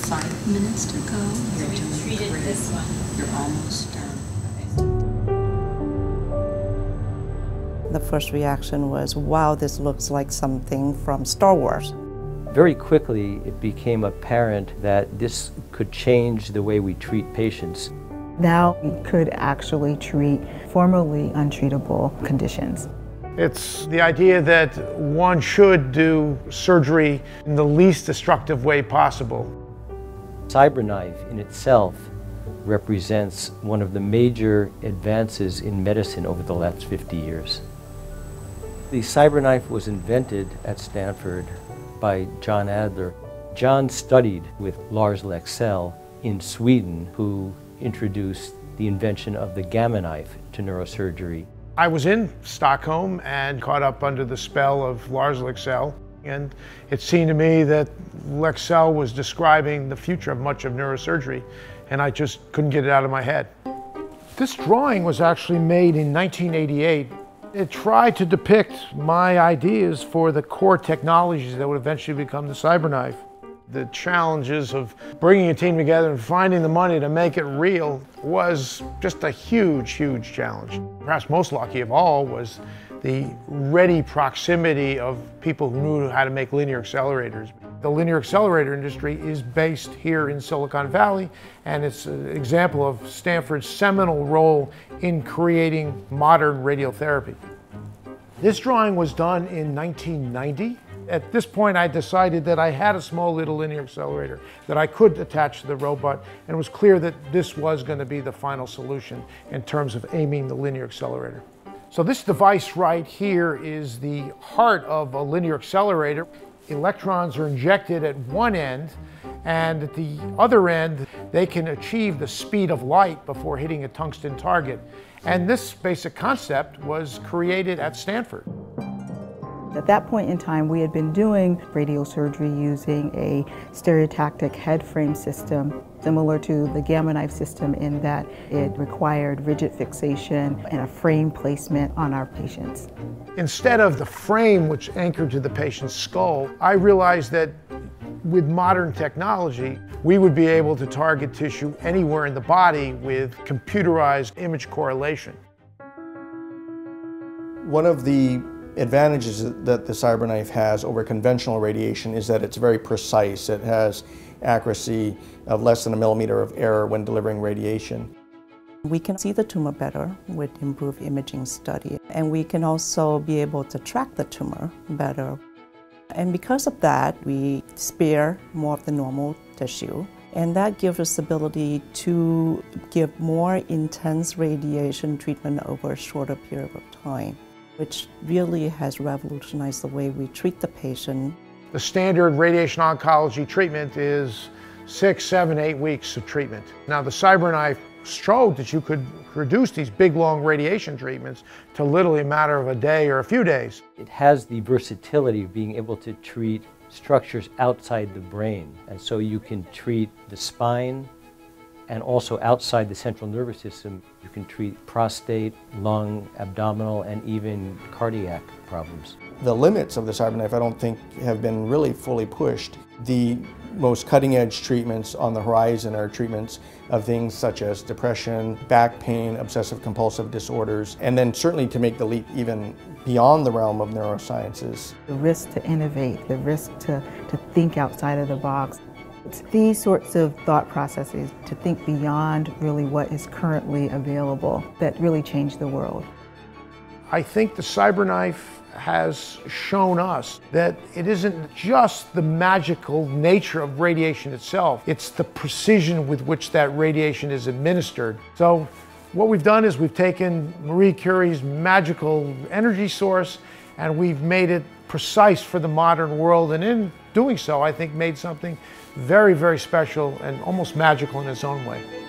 5 minutes to go. You're we doing treated great. this one. You're almost done. The first reaction was, wow, this looks like something from Star Wars. Very quickly, it became apparent that this could change the way we treat patients. Now we could actually treat formerly untreatable conditions. It's the idea that one should do surgery in the least destructive way possible. CyberKnife in itself represents one of the major advances in medicine over the last 50 years. The CyberKnife was invented at Stanford by John Adler. John studied with Lars Leksell in Sweden, who introduced the invention of the gamma knife to neurosurgery. I was in Stockholm and caught up under the spell of Lars Leksell, and it seemed to me that Leksell was describing the future of much of neurosurgery, and I just couldn't get it out of my head. This drawing was actually made in 1988. It tried to depict my ideas for the core technologies that would eventually become the CyberKnife. The challenges of bringing a team together and finding the money to make it real was just a huge, huge challenge. Perhaps most lucky of all was the ready proximity of people who knew how to make linear accelerators. The linear accelerator industry is based here in Silicon Valley, and it's an example of Stanford's seminal role in creating modern radiotherapy. This drawing was done in 1990. At this point, I decided that I had a small little linear accelerator that I could attach to the robot, and it was clear that this was going to be the final solution in terms of aiming the linear accelerator. So this device right here is the heart of a linear accelerator. Electrons are injected at one end, and at the other end, they can achieve the speed of light before hitting a tungsten target. And this basic concept was created at Stanford. At that point in time, we had been doing radiosurgery using a stereotactic head frame system, similar to the gamma knife system in that it required rigid fixation and a frame placement on our patients. Instead of the frame which anchored to the patient's skull, I realized that with modern technology, we would be able to target tissue anywhere in the body with computerized image correlation. One of the advantages that the CyberKnife has over conventional radiation is that it's very precise. It has accuracy of less than a millimeter of error when delivering radiation. We can see the tumor better with improved imaging study, and we can also be able to track the tumor better. And because of that, we spare more of the normal tissue, and that gives us the ability to give more intense radiation treatment over a shorter period of time, which really has revolutionized the way we treat the patient. The standard radiation oncology treatment is 6, 7, 8 weeks of treatment. Now the CyberKnife showed that you could reduce these big long radiation treatments to literally a matter of a day or a few days. It has the versatility of being able to treat structures outside the brain. And so you can treat the spine, and also outside the central nervous system, you can treat prostate, lung, abdominal, and even cardiac problems. The limits of the CyberKnife, I don't think, have been really fully pushed. The most cutting-edge treatments on the horizon are treatments of things such as depression, back pain, obsessive-compulsive disorders, and then certainly to make the leap even beyond the realm of neurosciences. The risk to innovate, the risk to think outside of the box. It's these sorts of thought processes to think beyond really what is currently available that really change the world. I think the CyberKnife has shown us that it isn't just the magical nature of radiation itself, it's the precision with which that radiation is administered. So what we've done is we've taken Marie Curie's magical energy source and we've made it precise for the modern world, and in doing so, I think made something very, very special and almost magical in its own way.